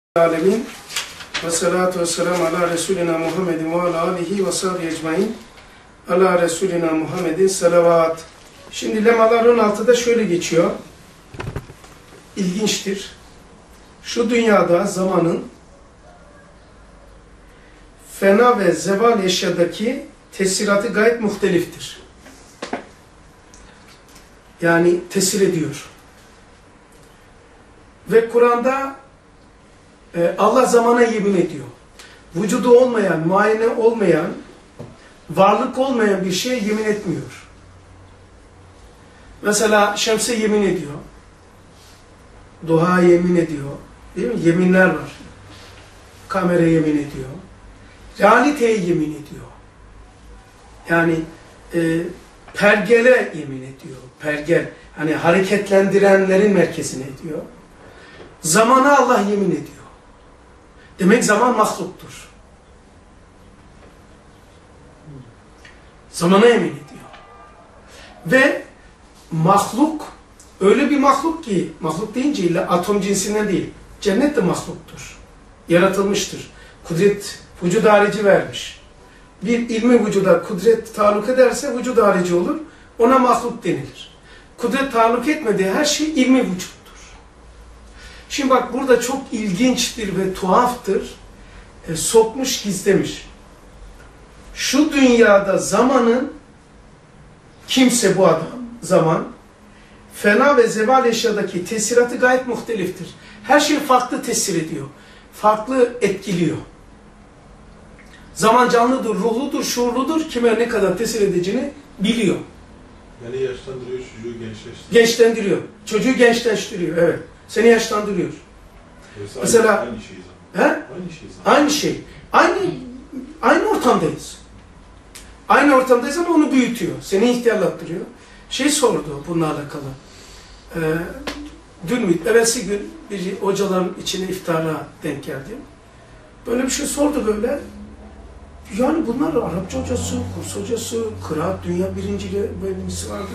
Alemin ve salatu ve selamu ala Resulina Muhammedin ve ala alihi ve sahbihi ecmain ala Resulina Muhammedin salavat. Şimdi lemalar 16'da şöyle geçiyor. İlginçtir. Şu dünyada zamanın fena ve zeval eşyadaki tesiratı gayet muhteliftir. Yani tesir ediyor. Ve Kur'an'da Allah zamana yemin ediyor. Vücudu olmayan, muayene olmayan, varlık olmayan bir şeye yemin etmiyor. Mesela şemse yemin ediyor. Duha yemin ediyor. Değil mi? Yeminler var. Kamera yemin ediyor. Realiteye yemin ediyor. Yani pergele yemin ediyor. Pergel. Hani hareketlendirenlerin merkezine ediyor. Zamana Allah yemin ediyor. Demek zaman mahluktur. Zamana yemin ediyor. Ve mahluk, öyle bir mahluk ki, mahluk deyince illa atom cinsinden değil, cennet de mahluktur. Yaratılmıştır. Kudret, vücud harici vermiş. Bir ilmi vücuda kudret taluk ederse vücud harici olur, ona mahluk denilir. Kudret taluk etmediği her şey ilmi vücut. Şimdi bak burada çok ilginçtir ve tuhaftır. Sokmuş gizlemiş. Şu dünyada zamanın, kimse bu adam, zaman, fena ve zeval eşyadaki tesiratı gayet muhteliftir. Her şey farklı tesir ediyor. Farklı etkiliyor. Zaman canlıdır, ruhludur, şuurludur. Kime ne kadar tesir edeceğini biliyor. Yani yaşlandırıyor, çocuğu gençleştiriyor. Gençlendiriyor. Çocuğu gençleştiriyor, evet. Seni yaşlandırıyor. Mesela aynı şey zaman. He? Aynı şey zaman. Aynı şey. Aynı ortamdayız. Aynı ortamdayız ama onu büyütüyor. Seni ihtiyarlattırıyor. Şey sordu bununla alakalı. Dün mü? Evvelsi gün bir hocaların içine iftara denk geldi. Böyle bir şey sordu böyle. Yani bunlar Arapça hocası, kurs hocası, kıraat dünya birinciliği bölümümüz vardı.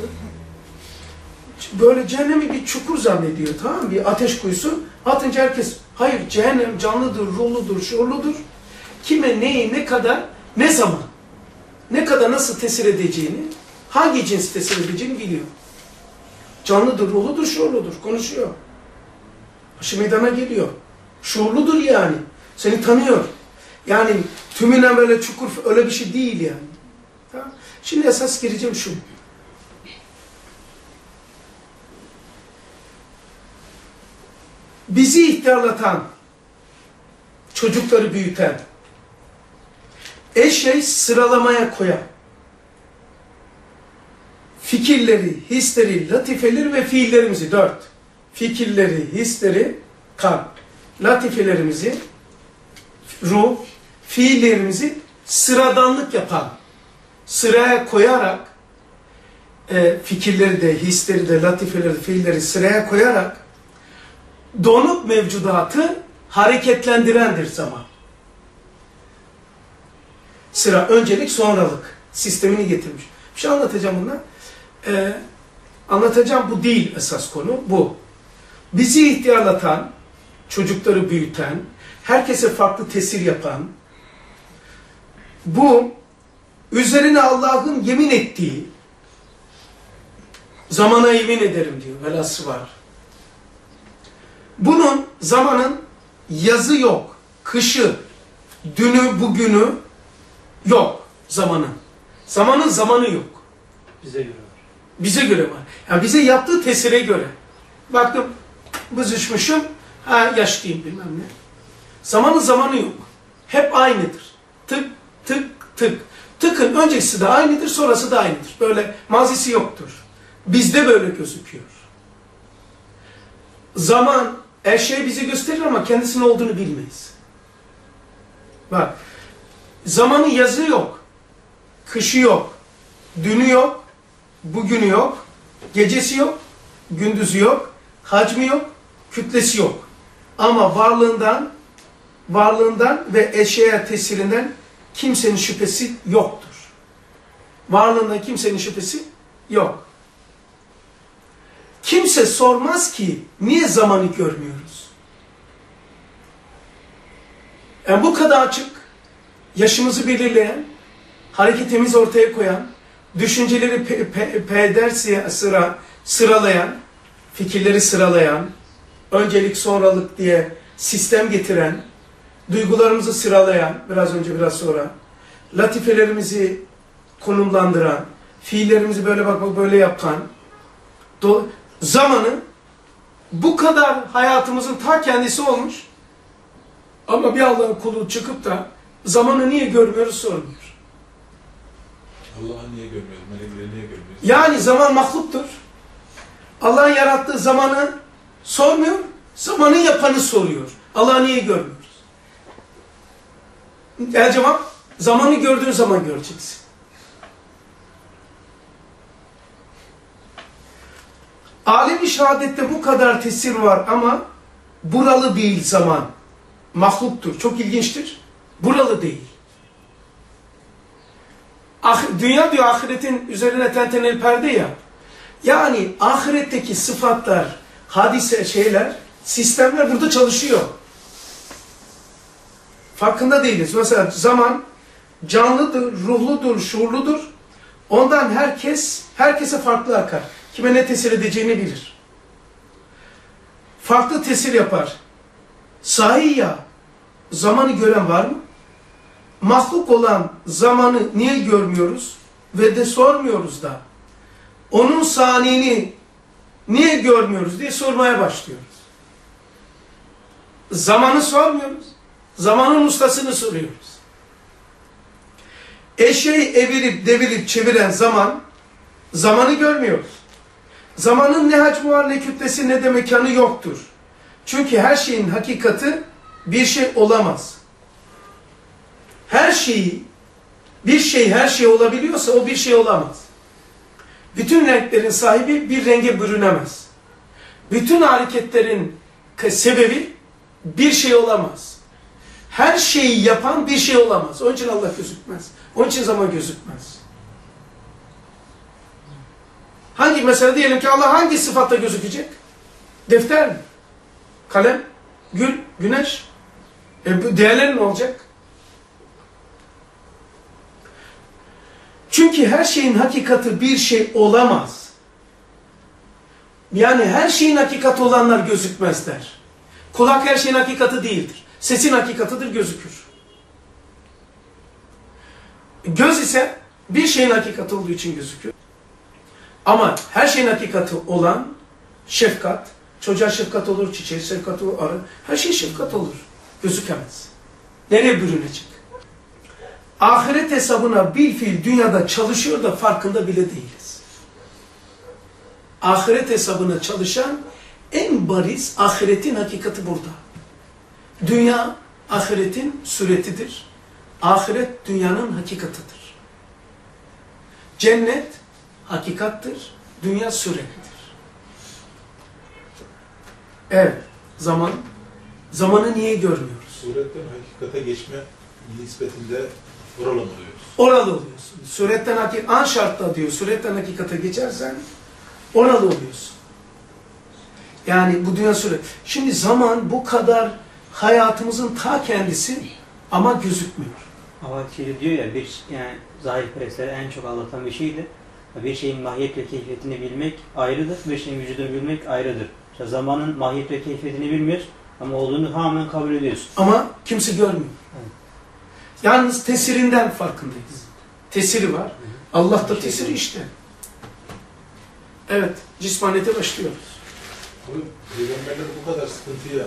Böyle cehennemi bir çukur zannediyor, tamam mı? Bir ateş kuyusu. Atınca herkes, hayır cehennem canlıdır, ruhludur, şuurludur. Kime, neyi, ne kadar, ne zaman, ne kadar nasıl tesir edeceğini, hangi cins tesir edeceğini biliyor. Canlıdır, ruhludur, şuurludur, konuşuyor. Başı meydana geliyor. Şuurludur yani, seni tanıyor. Yani tümüne böyle çukur, öyle bir şey değil yani. Tamam. Şimdi esas gireceğim şu. Bizi ihtiyarlatan, çocukları büyüten, eşeği sıralamaya koyan, fikirleri, hisleri, latifeleri ve fiillerimizi, 4. Fikirleri, hisleri, kalp, latifelerimizi, ruh, fiillerimizi sıradanlık yapan, sıraya koyarak, fikirleri de, hisleri de, latifeleri de, fiilleri sıraya koyarak, donup mevcudatı hareketlendirendir zaman. Sıra, öncelik, sonralık sistemini getirmiş. Bir şey anlatacağım bundan. Anlatacağım, bu değil esas konu, bu. Bizi ihtiyarlatan, çocukları büyüten, herkese farklı tesir yapan, bu, üzerine Allah'ın yemin ettiği, zamana yemin ederim diyor, velası var. Bunun, zamanın yazı yok, kışı, dünü, bugünü yok zamanın. Zamanın zamanı yok. Bize göre var. Bize göre var. Yani bize yaptığı tesire göre. Baktım, bızışmışım, yaşlıyım bilmem ne. Zamanın zamanı yok. Hep aynıdır. Tık, tık, tık. Tıkın öncesi de aynıdır, sonrası da aynıdır. Böyle mazisi yoktur. Bizde böyle gözüküyor. Zaman, eşeği bizi gösterir ama kendisinin olduğunu bilmeyiz. Bak, zamanın yazı yok, kışı yok, dünü yok, bugünü yok, gecesi yok, gündüzü yok, hacmi yok, kütlesi yok. Ama varlığından ve eşeğe tesirinden kimsenin şüphesi yoktur. Varlığından kimsenin şüphesi yok. Kimse sormaz ki niye zamanı görmüyoruz? Yani bu kadar açık, yaşımızı belirleyen, hareketimizi ortaya koyan, düşünceleri peder sıralayan, fikirleri sıralayan, öncelik sonralık diye sistem getiren, duygularımızı sıralayan, biraz önce biraz sonra, latifelerimizi konumlandıran, fiillerimizi böyle bak böyle yapan, zamanı bu kadar hayatımızın ta kendisi olmuş. Ama bir Allah'ın kulu çıkıp da zamanı niye görmüyoruz sormuyor. Allah'ı niye görmüyoruz? Melekleri niye görmüyoruz? Yani zaman mahluktur. Allah'ın yarattığı zamanı sormuyor, zamanı yapanı soruyor. Allah'ı niye görmüyoruz? Yani cevap, zamanı gördüğün zaman göreceksin. Alem-i şehadette bu kadar tesir var ama buralı değil zaman. Mahluktur. Çok ilginçtir. Buralı değil. Dünya diyor ahiretin üzerine tenteneli perde ya. Yani ahiretteki sıfatlar, hadise, şeyler, sistemler burada çalışıyor. Farkında değiliz. Mesela zaman canlıdır, ruhludur, şuurludur. Ondan herkese farklı akar. Kime ne tesir edeceğini bilir. Farklı tesir yapar. Sahi ya, zamanı gören var mı? Mahluk olan zamanı niye görmüyoruz? Ve de sormuyoruz da. Onun saniyini niye görmüyoruz diye sormaya başlıyoruz. Zamanı sormuyoruz. Zamanın ustasını soruyoruz. Eşeği evirip devirip çeviren zamanı görmüyoruz. Zamanın ne hacmi var, ne kütlesi, ne de mekanı yoktur. Çünkü her şeyin hakikati bir şey olamaz. Bir şey her şey olabiliyorsa o bir şey olamaz. Bütün renklerin sahibi bir renge bürünemez. Bütün hareketlerin sebebi bir şey olamaz. Her şeyi yapan bir şey olamaz. Onun için Allah gözükmez. Onun için zaman gözükmez. Mesela diyelim ki Allah hangi sıfatla gözükecek? Defter mi? Kalem? Gül? Güneş? Bu değerler ne olacak? Çünkü her şeyin hakikati bir şey olamaz. Yani her şeyin hakikati olanlar gözükmezler. Kulak her şeyin hakikati değildir. Sesin hakikatidir, gözükür. Göz ise bir şeyin hakikati olduğu için gözükür. Ama her şeyin hakikati olan şefkat, çocuğa şefkat olur, çiçeğe şefkat olur, arı, her şey şefkat olur. Gözükemez. Nereye bürünecek? Ahiret hesabına bilfiil dünyada çalışıyor da farkında bile değiliz. Ahiret hesabına çalışan en bariz ahiretin hakikati burada. Dünya ahiretin suretidir. Ahiret dünyanın hakikatidir. Cennet hakikattir. Dünya surettir. Evet. Zamanı niye görmüyoruz? Suretten hakikate geçme nispetinde oralı oluyoruz. Oralı oluyorsun. Suretten an şartla diyor. Suretten hakikate geçersen oralı oluyorsun. Yani bu dünya suret. Şimdi zaman bu kadar hayatımızın ta kendisi ama gözükmüyor. Ama diyor ya yani zahirperestleri en çok anlatan bir şeydi. Bir şeyin mahiyet ve keyfiyetini bilmek ayrıdır. Bir şeyin vücudunu bilmek ayrıdır. İşte zamanın mahiyet ve keyfiyetini bilmiyoruz ama olduğunu tamamen kabul ediyoruz. Ama kimse görmüyor. Evet. Yalnız tesirinden farkındayız. Tesiri var. Allah'ta tesiri işte. Evet. Cismaniyete başlıyoruz. Peygamberler bu kadar sıkıntıya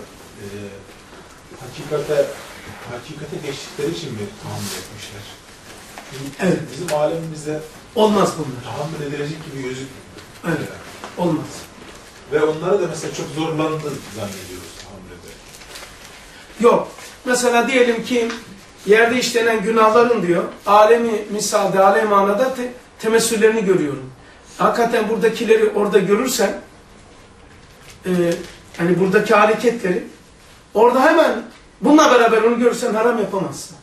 hakikate geçtikleri için mi tahammül etmişler? Evet. Bizim alemimizde olmaz bunlar. Tahammül edilecek gibi gözükmüyor. Evet. Olmaz. Ve onlara da mesela çok zorlandı zannediyoruz tahammülde. Yok. Mesela diyelim ki yerde işlenen günahların diyor, alemi misalde, alem manada temessüllerini görüyorum. Hakikaten buradakileri orada görürsen, hani buradaki hareketleri, orada hemen bununla beraber onu görürsen haram yapamazsın.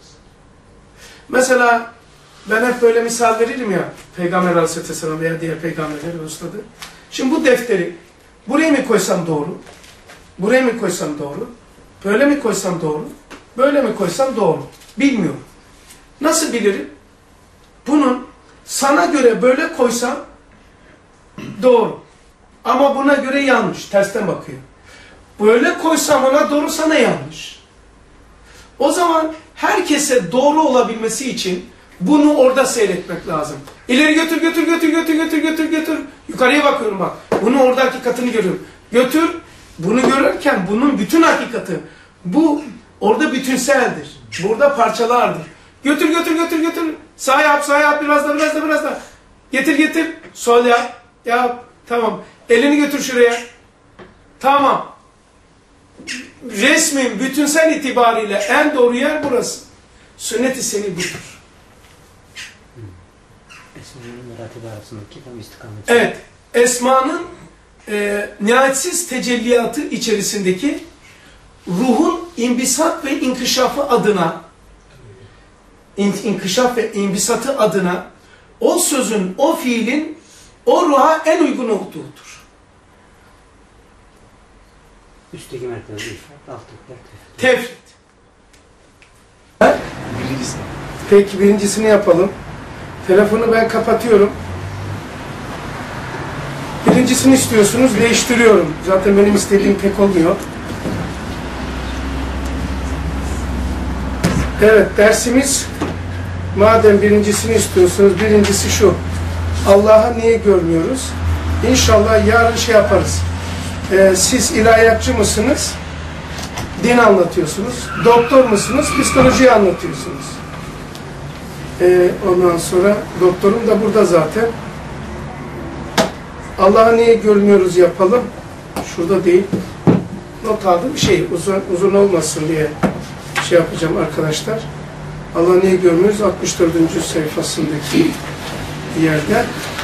Mesela ben hep böyle misal veririm ya, Peygamber Aleyhisselam veya diğer peygamberleri ustadı. Şimdi bu defteri buraya mı koysam doğru? Buraya mı koysam doğru? Böyle mi koysam doğru? Böyle mi koysam doğru? Bilmiyorum. Nasıl bilirim? Bunun sana göre böyle koysam doğru. Ama buna göre yanlış. Tersten bakıyor. Böyle koysam ona doğru, sana yanlış. O zaman herkese doğru olabilmesi için bunu orada seyretmek lazım. İleri götür, götür, götür, götür, götür, götür, götür. Yukarıya bakıyorum bak. Bunun orada hakikatini görüyorum. Götür. Bunu görürken bunun bütün hakikati. Bu orada bütünseldir. Burada parçalardır. Götür, götür, götür, götür. Sağ yap, sağ yap. Biraz da, biraz da, biraz da. Getir, getir. Sol yap. Yap. Tamam. Elini götür şuraya. Tamam. Resmin bütünsel itibariyle en doğru yer burası. Sünnet-i seni budur. Esma'nın meratibi arasındaki tam istikamet. Evet. Esma'nın nihayetsiz tecelliyatı içerisindeki ruhun imbisat ve inkişafı adına, inkişaf ve imbisatı adına o sözün, o fiilin o ruha en uygun olduğudur. Üstteki mertebe ifrat, alttaki Tevhid. Birincisi. Peki birincisini yapalım. Telefonu ben kapatıyorum. Birincisini istiyorsunuz, değiştiriyorum. Zaten benim istediğim pek olmuyor. Evet, dersimiz, madem birincisini istiyorsunuz, birincisi şu. Allah'ı niye görmüyoruz? İnşallah yarın şey yaparız. Siz ilahiyatçı mısınız? Din anlatıyorsunuz. Doktor musunuz? Psikolojiyi anlatıyorsunuz. Ondan sonra doktorum da burada zaten. Allah'ı niye görmüyoruz yapalım. Şurada değil. Not aldım. Uzun olmasın diye şey yapacağım arkadaşlar. Allah'ı niye görmüyoruz? 64. sayfasındaki yerde.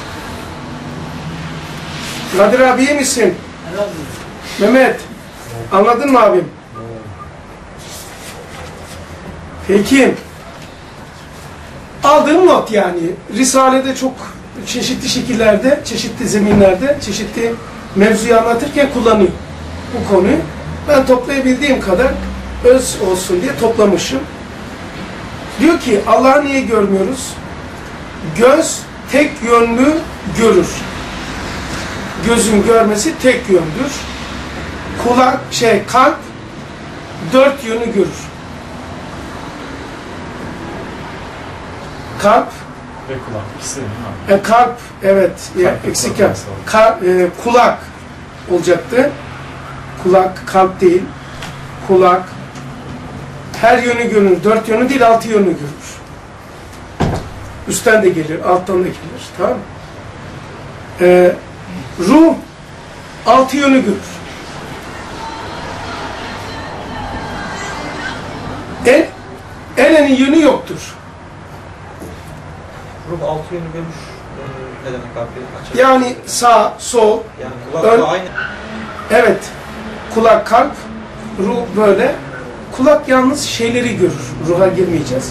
Kadir abi iyi misin? Mehmet. Anladın mı abim? Peki. Aldığım not yani. Risale'de çok çeşitli şekillerde, çeşitli zeminlerde, çeşitli mevzuyu anlatırken kullanıyor bu konuyu. Ben toplayabildiğim kadar öz olsun diye toplamışım. Diyor ki Allah'ı niye görmüyoruz? Göz tek yönlü görür. Gözün görmesi tek yöndür. Kalp dört yönü görür. Kalp Ve kulak. İkisi de mi? kalp evet eksik yap. Kulak olacaktı. Kulak kalp değil. Kulak her yönü görür. Dört yönü değil, altı yönü görür. Üstten de gelir, alttan da gelir. Tamam mı? Ruh altı yönü görür. Elinin yönü yoktur. Ruh altı yönü görmüş. Ne demek abi? Yani sağ, sol, Yani kulakla aynı. evet, kulak, kalp, ruh böyle. Kulak yalnız şeyleri görür. Ruha girmeyeceğiz.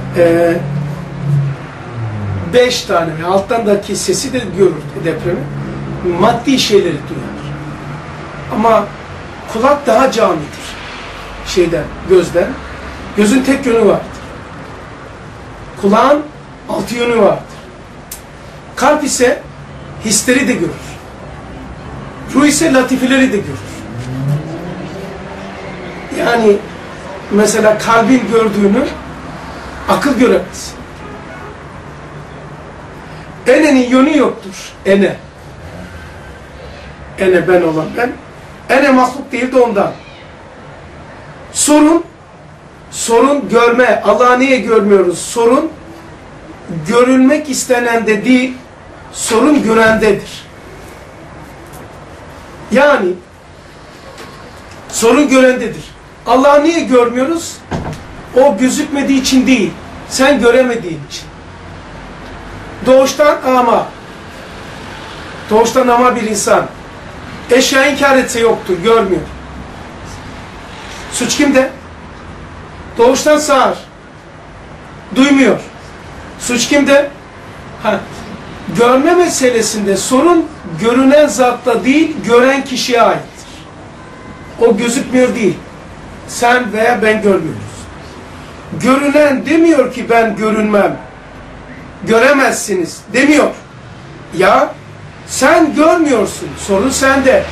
5 tane, alttandaki sesi de görür depremi. Maddi şeyleri duyar. Ama kulak daha camidir. Gözden. Gözün tek yönü vardır. Kulağın 6 yönü vardır. Kalp ise hisleri de görür. Ruh ise latifeleri de görür. Yani mesela kalbin gördüğünü akıl göremez. Enenin yönü yoktur. Ene ben olan ben. Ene mahluk değil de ondan. Sorun görme. Allah'ı niye görmüyoruz? Sorun görülmek istenende değil, sorun görendedir. Yani sorun görendedir. Allah'ı niye görmüyoruz? O gözükmediği için değil, sen göremediğin için. Doğuştan ama bir insan eşya inkar etse yoktur, görmüyor. Suç kimde? Doğuştan sağır, duymuyor. Suç kimde? Görme meselesinde sorun görünen zatla değil, gören kişiye aittir. O gözükmüyor değil. Sen veya ben görmüyoruz. Görünen demiyor ki ben görünmem. Göremezsiniz demiyor. Ya sen görmüyorsun. Sorun sende.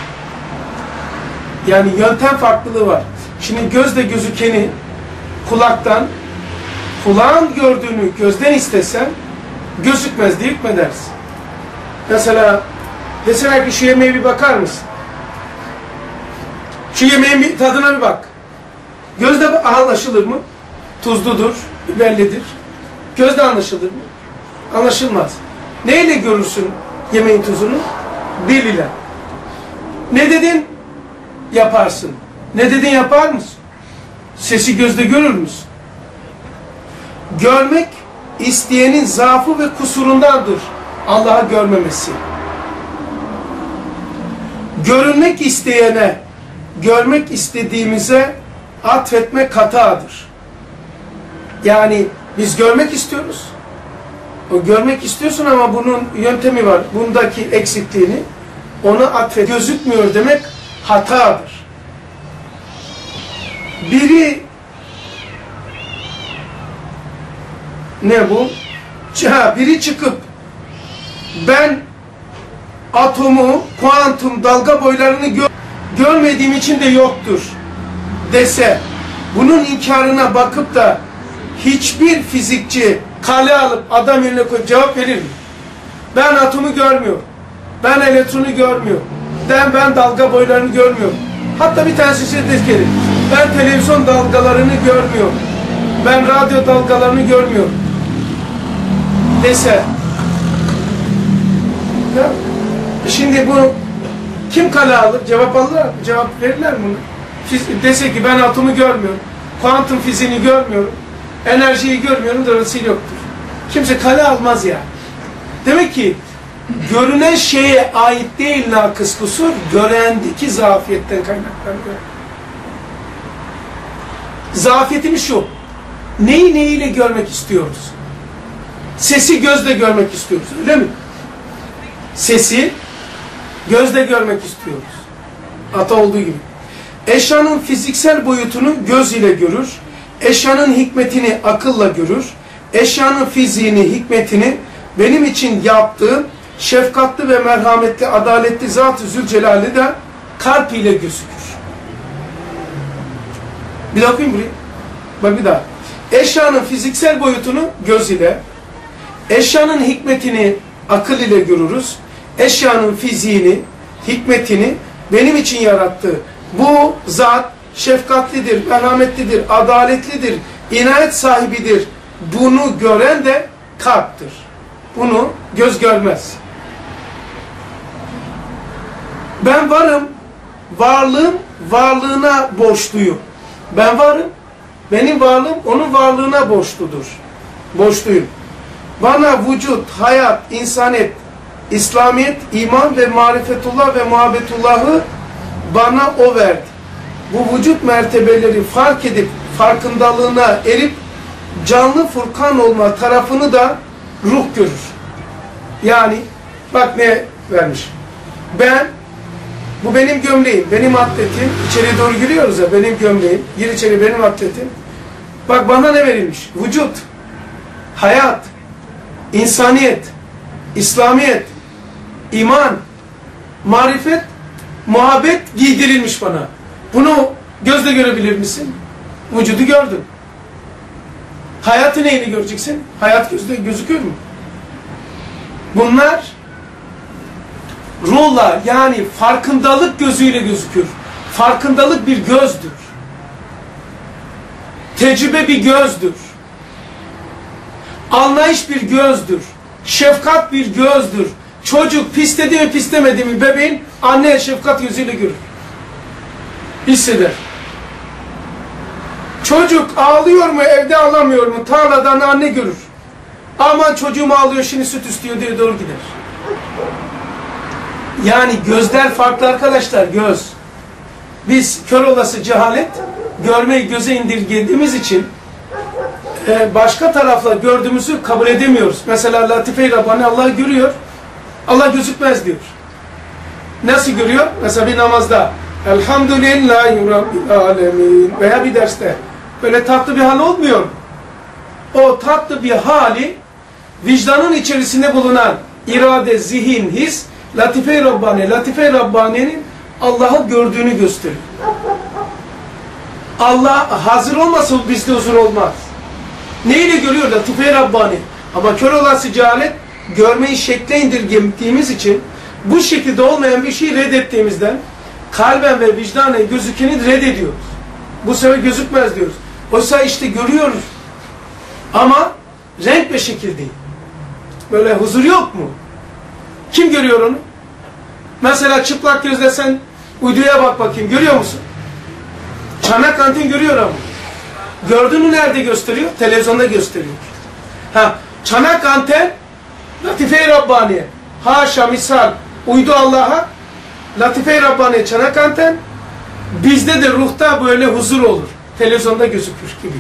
Yani yöntem farklılığı var. Şimdi gözle gözükeni kulaktan, kulağın gördüğünü gözden istesen gözükmez diye hükmedersin. Mesela deseler ki şu yemeğe bir bakar mısın? Şu yemeğin bir tadına bir bak. Gözle anlaşılır mı? Tuzludur, biberlidir. Gözle anlaşılır mı? Anlaşılmaz. Neyle görürsün yemeğin tuzunu? Dil ile. Ne dedin? Yaparsın. Ne dedin yapar mısın? Sesi gözle görür müsün? Görmek isteyenin zaafı ve kusurundandır Allah'ı görmemesi. Görünmek isteyene, görmek istediğimize atfetmek hatadır. Yani biz görmek istiyoruz. O görmek istiyorsun ama bunun yöntemi var. Bundaki eksikliğini ona atfet. Gözükmüyor demek hatadır. Ne bu? Biri çıkıp ben atomu, kuantum dalga boylarını görmediğim için de yoktur dese, bunun inkarına bakıp da hiçbir fizikçi kale alıp adam önüne koyup cevap verir mi? Ben atomu görmüyorum. Ben elektronu görmüyorum. Ben dalga boylarını görmüyorum. Hatta bir tanesi şey dedi, ben televizyon dalgalarını görmüyorum. Ben radyo dalgalarını görmüyorum dese. Ya, şimdi bu kim kale alır? Cevap alırlar mı? Cevap verirler mi bunu? Dese ki ben atomu görmüyorum. Kuantum fiziğini görmüyorum. Enerjiyi görmüyorum. Dolayısıyla yoktur. Kimse kale almaz ya. Demek ki görünen şeye ait değil nakıs kusur, görendeki zafiyetten kaynaklanıyor. Zafiyetimiz şu. Neyi neyiyle görmek istiyoruz? Sesi gözle görmek istiyoruz. Öyle mi? Sesi gözle görmek istiyoruz. Ata olduğu gibi. Eşyanın fiziksel boyutunu göz ile görür. Eşyanın hikmetini akılla görür. Eşyanın fiziğini, hikmetini benim için yaptığı şefkatli ve merhametli, adaletli Zat-ı Zülcelal'i de kalp ile gözükür. Bir daha okuyayım burayı. Bak bir daha. Eşyanın fiziksel boyutunu göz ile, eşyanın hikmetini akıl ile görürüz. Eşyanın fiziğini, hikmetini benim için yarattı. Bu zat şefkatlidir, merhametlidir, adaletlidir, inayet sahibidir. Bunu gören de kalptir. Bunu göz görmez. Ben varım, varlığım varlığına borçluyum. Ben varım, benim varlığım onun varlığına borçludur. Borçluyum. Bana vücut, hayat, insaniyet, İslamiyet, iman ve marifetullah ve muhabbetullahı bana o verdi. Bu vücut mertebeleri fark edip, farkındalığına erip, canlı Furkan olma tarafını da ruh görür. Yani, bak ne vermiş. Bu benim gömleğim, benim atletim, içeri doğru giriyoruz ya, benim gömleğim, gir içeri benim atletim. Bak bana ne verilmiş? Vücut, hayat, insaniyet, İslamiyet, iman, marifet, muhabbet giydirilmiş bana. Bunu gözle görebilir misin? Vücudu gördün. Hayatı neyle göreceksin? Hayat gözle gözükür mü? Bunlar ruhla, yani farkındalık gözüyle gözükür. Farkındalık bir gözdür. Tecrübe bir gözdür. Anlayış bir gözdür. Şefkat bir gözdür. Çocuk pisledi mi pislemedi mi bebeğin anne şefkat gözüyle görür. Hisseder. Çocuk ağlıyor mu evde ağlamıyor mu tarladan anne görür. Aman çocuğum ağlıyor şimdi süt istiyor diye doğru gider. Yani gözler farklı arkadaşlar, göz. Biz kör olası cehalet görmeyi göze indirgediğimiz için başka tarafla gördüğümüzü kabul edemiyoruz. Mesela Latife-i Rabbani Allah görüyor, Allah gözükmez diyor. Nasıl görüyor? Mesela bir namazda Elhamdülillahi Rabbil Alemin veya bir derste böyle tatlı bir hal olmuyor. O tatlı bir hali vicdanın içerisinde bulunan irade, zihin, his, Latife-i Rabbani, Latife-i Rabbani'nin Allah'ı gördüğünü gösteriyor. Allah hazır olmasa bizde huzur olmaz. Neyle görüyor Latife-i Rabbani? Ama kör olası cehalet görmeyi şekle indirgediğimiz için bu şekilde olmayan bir şeyi reddettiğimizden kalben ve vicdanen gözükeni reddediyoruz. Bu sefer gözükmez diyoruz. Oysa işte görüyoruz. Ama renk ve şekil değil. Böyle huzur yok mu? Kim görüyor onu? Mesela çıplak gözle sen uyduya bak bakayım. Görüyor musun? Çanak anten görüyor ama. Gördüğünü nerede gösteriyor? Televizyonda gösteriyor. Çanak anten Latife-i Rabbani'ye. Haşa misal uydu Allah'a. Latife-i Rabbani'ye çanak anten. Bizde de ruhta böyle huzur olur. Televizyonda gözükür gibi.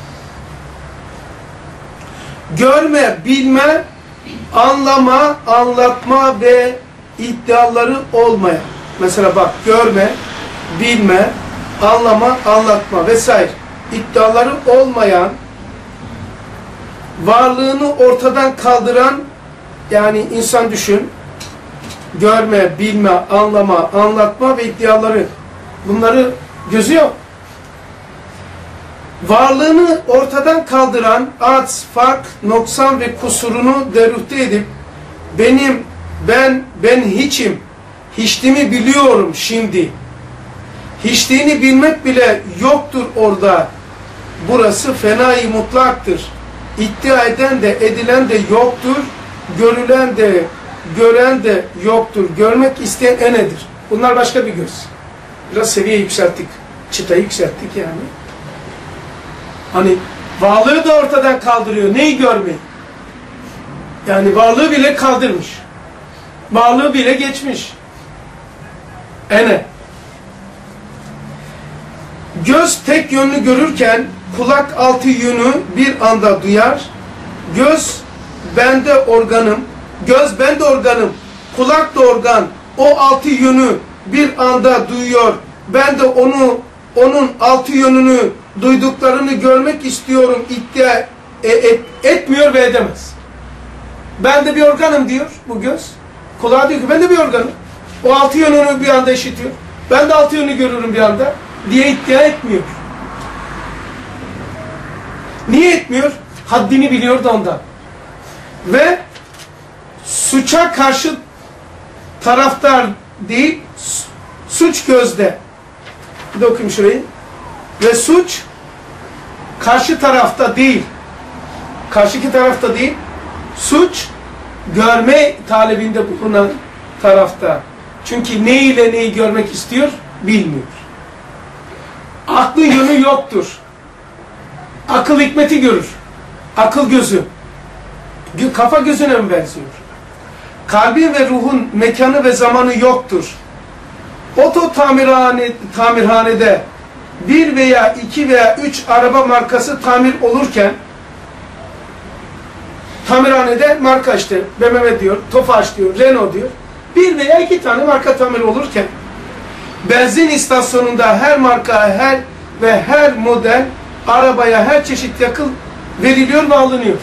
Görme, bilme, anlama, anlatma ve iddiaları olmayan. Mesela bak, görme, bilme, anlama, anlatma vesaire. İddiaları olmayan, varlığını ortadan kaldıran, yani insan düşün, görme, bilme, anlama, anlatma ve iddiaları, bunları gözü yok. Varlığını ortadan kaldıran aks, fark, noksan ve kusurunu derüfte edip ben hiçim, hiçliğimi biliyorum şimdi. Hiçliğini bilmek bile yoktur orada. Burası fenai mutlaktır. İddia eden de edilen de yoktur. Görülen de gören de yoktur. Görmek isteyen enedir. Bunlar başka bir göz. Biraz seviye yükselttik. Çıtayı yükselttik yani. Hani varlığı da ortadan kaldırıyor. Neyi görmeyi? Yani varlığı bile kaldırmış. Varlığı bile geçmiş. Ene. Göz tek yönlü görürken kulak altı yönü bir anda duyar. Göz bende organım. Göz bende organım. Kulak da organ. O altı yönü bir anda duyuyor. Ben de onun altı yönünü duyduklarını görmek istiyorum. İddia etmiyor ve edemez. Ben de bir organım diyor bu göz. Kulağa diyor ki ben de bir organım. O altı yönünü bir anda işitiyor. Ben de altı yönünü görürüm bir anda diye iddia etmiyor. Niye etmiyor? Haddini biliyor da ondan. Ve suça karşı taraftar değil, suç gözde. Bir de okuyayım şurayı. Ve suç karşı tarafta değil. Karşıki tarafta değil. Suç görme talebinde bulunan tarafta. Çünkü ne ile neyi görmek istiyor bilmiyor. Aklın yönü yoktur. Akıl hikmeti görür. Akıl gözü. Kafa gözüne mi benziyor? Kalbin ve ruhun mekanı ve zamanı yoktur. Oto tamirhanede bir veya iki veya üç araba markası tamir olurken tamirhanede marka işte BMW diyor, Tofaş diyor, Renault diyor. Bir veya iki tane marka tamir olurken benzin istasyonunda her marka her model arabaya her çeşit yakıt veriliyor ve alınıyor.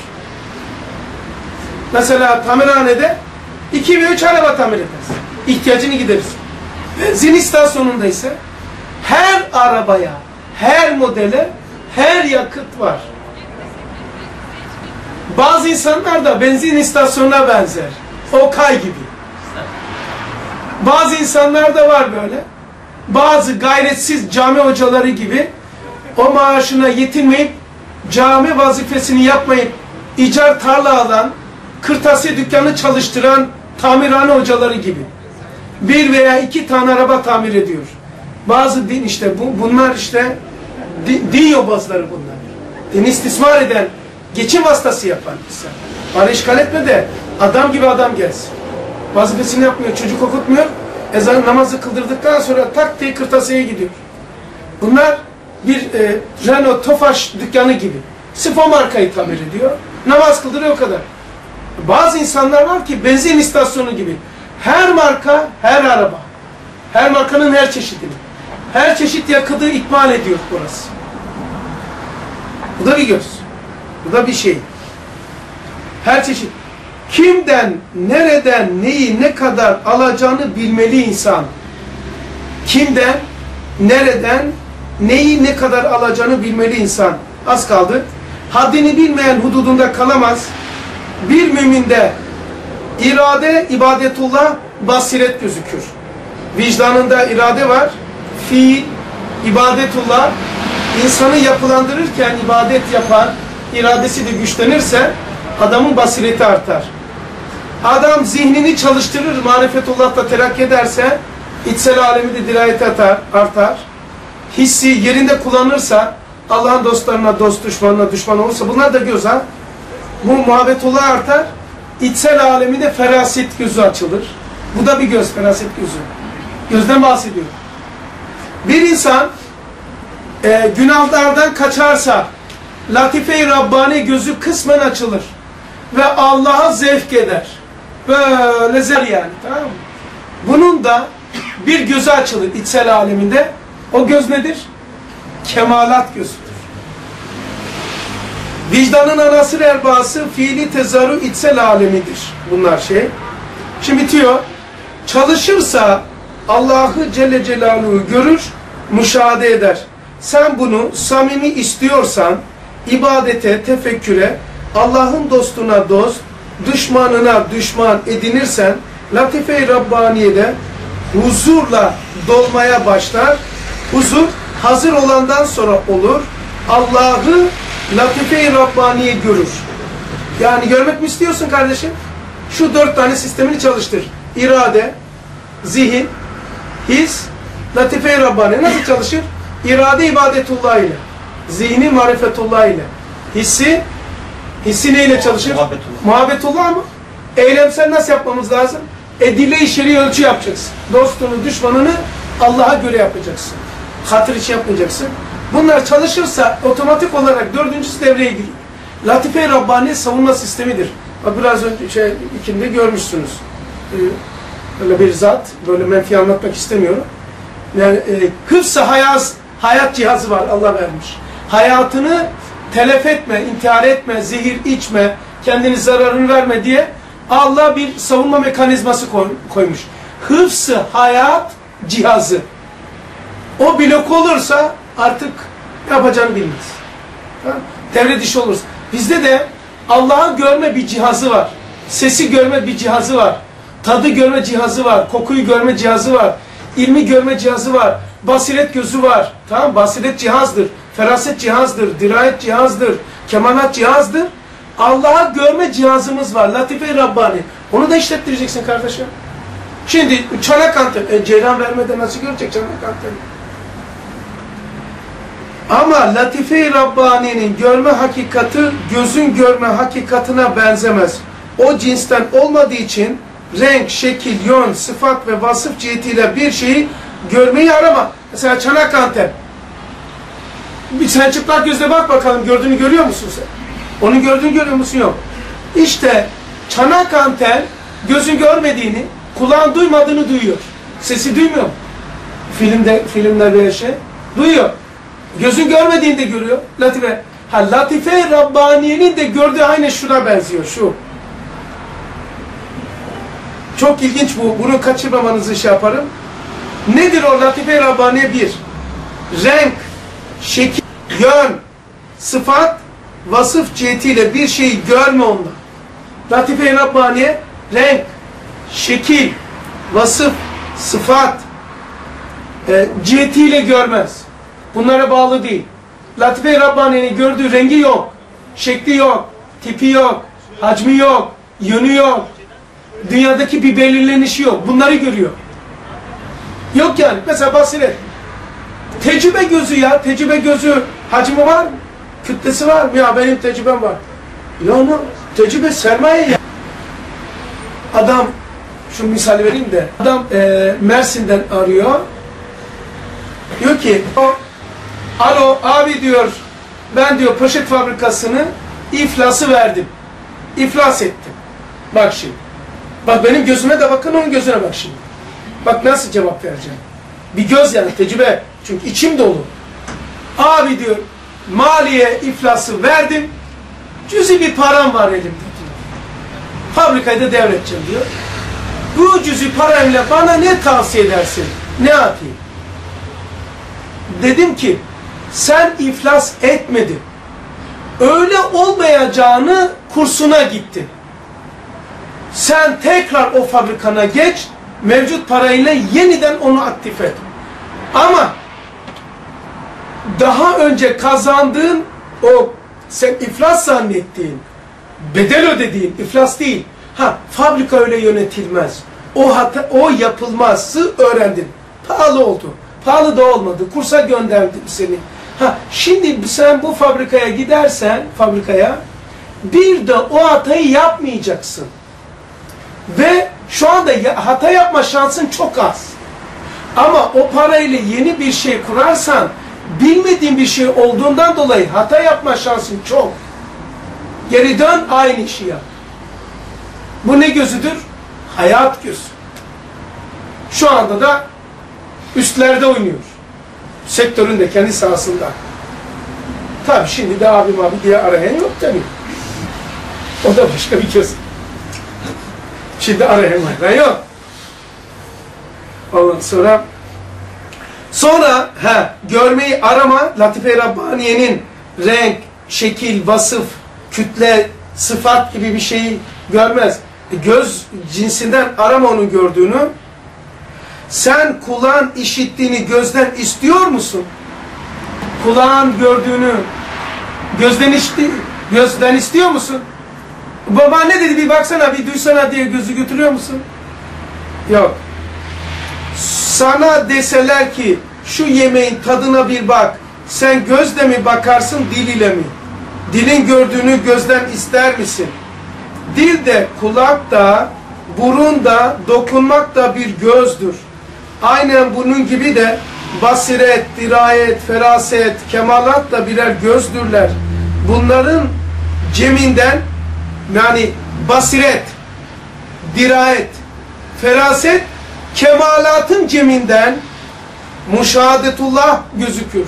Mesela tamirhanede 2 ve 3 araba tamir edersin. İhtiyacını giderirsin. Benzin istasyonunda ise her arabaya, her modele, her yakıt var. Bazı insanlar da benzin istasyonuna benzer. Okay gibi. Bazı insanlar da var böyle. Bazı gayretsiz cami hocaları gibi o maaşına yetinmeyip cami vazifesini yapmayıp icar tarla alan, kırtasiye dükkanı çalıştıran tamirhane hocaları gibi. Bir veya iki tane araba tamir ediyor. Bazı din işte bunlar işte din yobazları bunlar. Din istismar eden, geçim hastası yapan insan. Bana işgal etme de adam gibi adam gelsin. Vazifesini yapmıyor, çocuk okutmuyor. Ezan namazı kıldırdıktan sonra tak diye kırtasiyeye gidiyor. Bunlar bir Renault Tofaş dükkanı gibi. Sırf o markayı tamir ediyor. Namaz kıldırıyor o kadar. Bazı insanlar var ki benzin istasyonu gibi. Her marka, her araba. Her markanın her çeşidini. Her çeşit yakıtı ikmal ediyor burası. Bu da bir göz. Bu da bir şey. Her çeşit. Kimden, nereden, neyi, ne kadar alacağını bilmeli insan. Kimden, nereden, neyi, ne kadar alacağını bilmeli insan. Az kaldı. Haddini bilmeyen hududunda kalamaz. Bir müminde irade, ibadetullah, basiret gözükür. Vicdanında irade var. Fiil, ibadetullah. İnsanı yapılandırırken ibadet yapan, iradesi de güçlenirse adamın basireti artar. Adam zihnini çalıştırır, marifetullah'ta terakki ederse içsel alemi de dirayeti artar. Hissi yerinde kullanırsa, Allah'ın dostlarına dost, düşmanına düşman olursa, bunlar da göz ha. Bu muhabbetullah artar. İçsel aleminde feraset gözü açılır. Bu da bir göz, feraset gözü. Gözden bahsediyor. Bir insan günahlardan kaçarsa Latife-i Rabbani gözü kısmen açılır. Ve Allah'a zevk eder. Böyle zer yani. Tamam mı? Bunun da bir gözü açılır içsel aleminde. O göz nedir? Kemalat gözüdür. Vicdanın anasır erbası fiili tezarru içsel alemidir. Bunlar şey. Şimdi bitiyor. Çalışırsa Allah'ı Celle Celaluhu görür, müşahede eder. Sen bunu samimi istiyorsan ibadete, tefekküre, Allah'ın dostuna dost, düşmanına düşman edinirsen Latife-i Rabbaniye'de huzurla dolmaya başlar. Huzur hazır olandan sonra olur. Allah'ı Latife-i Rabbaniye görür. Yani görmek mi istiyorsun kardeşim? Şu 4 tane sistemini çalıştır. İrade, zihin, his, Latife-i Rabbaniye nasıl çalışır? İrade ibadetullah ile, zihni marifetullah ile, hissi neyle çalışır? Muhabbetullah mı? Eylemsel nasıl yapmamız lazım? Edille-i şer'i ölçü yapacaksın. Dostunu, düşmanını Allah'a göre yapacaksın. Hatır için yapmayacaksın. Bunlar çalışırsa otomatik olarak 4.'sü devreye giriyor. Latife-i Rabbani savunma sistemidir. Biraz önce ikinde görmüşsünüz. Öyle bir zat, böyle menfi anlatmak istemiyorum. Yani hıfz-ı hayat cihazı var, Allah vermiş. Hayatını telef etme, intihar etme, zehir içme, kendini zararını verme diye Allah bir savunma mekanizması koymuş. Hıfz-ı hayat cihazı. O blok olursa artık yapacağını bilmez. Tamam? Devre dışı olursa. Bizde de Allah'ı görme bir cihazı var. Sesi görme bir cihazı var. Tadı görme cihazı var. Kokuyu görme cihazı var. İlmi görme cihazı var. Basiret gözü var. Tamam? Basiret cihazdır. Feraset cihazdır. Dirayet cihazdır. Kemalat cihazdır. Allah'ı görme cihazımız var. Latife-i Rabbani. Onu da işlettireceksin kardeşim. Şimdi çanak anten. Ceylan vermeden nasıl görecek çanak anten? Ama Latife-i Rabbani'nin görme hakikati gözün görme hakikatine benzemez. O cinsten olmadığı için renk, şekil, yön, sıfat ve vasıf cihetiyle bir şeyi görmeyi arama. Mesela çanak anten. Sen çıplak gözle bak bakalım, gördüğünü görüyor musun sen? Onun gördüğünü görüyor musun? Yok. İşte çanak anten gözün görmediğini, kulağın duymadığını duyuyor. Sesi duymuyor. Filmde bir şey duyuyor. Gözün görmediğini de görüyor. Latife. Latife-i Rabbaniye'nin de gördüğü aynı şuna benziyor. Şu. Çok ilginç bu. Bunu kaçırmamanızı şey yaparım. Nedir o Latife-i Rabbaniye? Bir, renk, şekil, yön, sıfat, vasıf cihetiyle bir şeyi görme onda. Latife-i Rabbaniye renk, şekil, vasıf, sıfat cihetiyle görmez. Bunlara bağlı değil. Latife-i Rabbaniye'nin gördüğü rengi yok, şekli yok, tipi yok, hacmi yok, yönü yok, dünyadaki bir belirlenişi yok. Bunları görüyor. Yok yani. Mesela basiret. Tecrübe gözü ya. Tecrübe gözü hacmi var mı? Kütlesi var mı? Ya benim tecrübem var. Ya onu tecrübe sermaye ya. Adam, şu misal vereyim de. Adam Mersin'den arıyor. Diyor ki alo abi diyor, ben diyor poşet fabrikasını iflası verdim. İflas ettim. Bak şimdi. Bak benim gözüme de bakın, onun gözüne bak şimdi. Bak nasıl cevap vereceğim. Bir göz yani, tecrübe. Çünkü içim dolu. Abi diyor, maliye iflası verdim. Cüzi bir param var elimde diyor. Fabrikayı da devredeceğim diyor. Bu cüzi parayla bana ne tavsiye edersin? Ne yapayım? Dedim ki sen iflas etmedin. Öyle olmayacağını kursuna gittin. Sen tekrar o fabrikana geç, mevcut parayla yeniden onu aktif et. Ama daha önce kazandığın o sen iflas zannettiğin, bedel ödediğin iflas değil. Fabrika öyle yönetilmez. O yapılmazı öğrendin. Pahalı oldu. Pahalı da olmadı. Kursa gönderdim seni. Şimdi sen bu fabrikaya gidersen, bir de o hatayı yapmayacaksın. Ve şu anda hata yapma şansın çok az. Ama o parayla yeni bir şey kurarsan, bilmediğin bir şey olduğundan dolayı hata yapma şansın çok. Geri dön, aynı işi yap. Bu ne gözüdür? Hayat gözü. Şu anda da üstlerde oynuyor. Sektörün de kendi sahasında. Tabi şimdi de abi diye arayan yok tabi. O da başka bir göz. Şimdi arayan yok. Ondan sonra görmeyi arama, Latife-i Rabbaniye'nin renk, şekil, vasıf, kütle, sıfat gibi bir şeyi görmez. Göz cinsinden arama onun gördüğünü. Sen kulağın işittiğini gözden istiyor musun? Kulağın gördüğünü gözden istiyor musun? Baba ne dedi, bir baksana, bir duysana diye gözü götürüyor musun? Yok. Sana deseler ki şu yemeğin tadına bir bak, sen gözle mi bakarsın, dil ile mi? Dilin gördüğünü gözden ister misin? Dil de, kulak da, burun da, dokunmak da bir gözdür. Aynen bunun gibi de basiret, dirayet, feraset, kemalat da birer gözdürler. Bunların ceminden, yani basiret, dirayet, feraset, kemalatın ceminden müşahadetullah gözükür.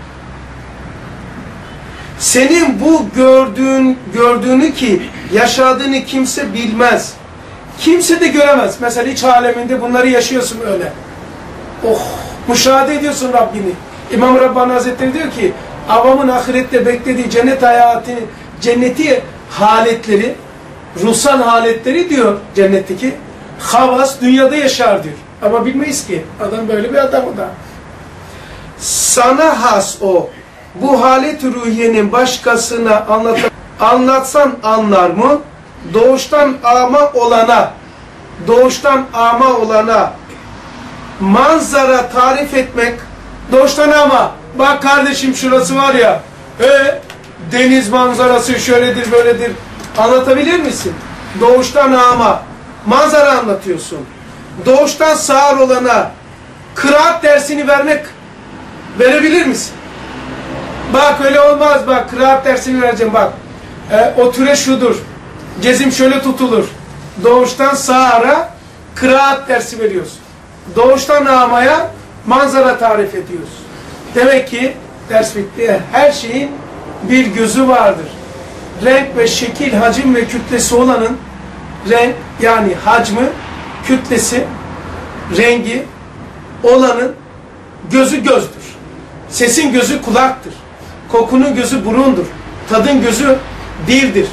Senin bu gördüğünü ki yaşadığını kimse bilmez. Kimse de göremez. Mesela iç aleminde bunları yaşıyorsun öyle. Müşahede ediyorsun Rabbini. İmam Rabbani Hazretleri diyor ki avamın ahirette beklediği cennet hayatı, cenneti haletleri, ruhsal haletleri diyor cennetteki havas dünyada yaşar diyor. Ama bilmeyiz ki adam böyle bir adam o da. Sana has o. Bu halet-i ruhiyenin başkasına anlatsan anlar mı? Doğuştan ama olana manzara tarif etmek, doğuştan ama bak kardeşim şurası var ya, deniz manzarası şöyledir böyledir, anlatabilir misin? Doğuştan ama manzara anlatıyorsun. Doğuştan sağır olana kıraat dersini verebilir misin? Bak öyle olmaz, bak kıraat dersini vereceğim, bak o türe şudur, cezim şöyle tutulur. Doğuştan sağıra kıraat dersi veriyorsun. Doğuştan amaya manzara tarif ediyorsun. Demek ki ders bitti. Her şeyin bir gözü vardır. Renk ve şekil, hacim ve kütlesi olanın renk, yani hacmi, kütlesi, rengi olanın gözü gözdür. Sesin gözü kulaktır. Kokunun gözü burundur. Tadın gözü dildir.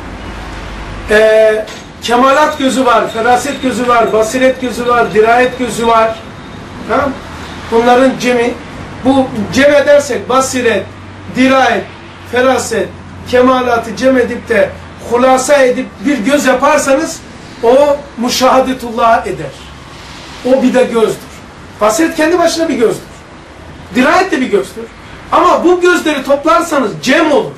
Kemalat gözü var, feraset gözü var, basiret gözü var, dirayet gözü var. Tamam? Bunların cemi, bu cem edersek basiret, dirayet, feraset, kemalatı cem edip de hulasa edip bir göz yaparsanız o müşahadetullah eder. O bir de gözdür. Basiret kendi başına bir gözdür. Dirayet de bir gözdür. Ama bu gözleri toplarsanız cem olur.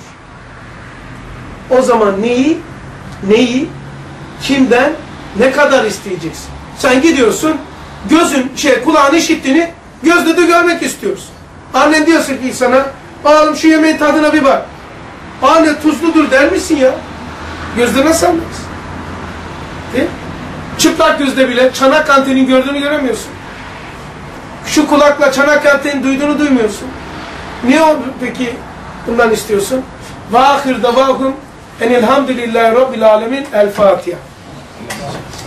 O zaman neyi, kimden, ne kadar isteyeceksin? Sen gidiyorsun, kulağın işittiğini gözle de görmek istiyorsun. Annen diyorsun ki sana, oğlum şu yemeğin tadına bir bak. Anne tuzludur der misin ya? Gözle nasıl anlarsın? Değil mi? Çıplak gözle bile Çanakkale'nin gördüğünü göremiyorsun. Şu kulakla Çanakkale'nin duyduğunu duymuyorsun. Niye oldu peki? Bundan istiyorsun. Ve ahir davahum enilhamdülillahi rabbil alemin. El Fatiha.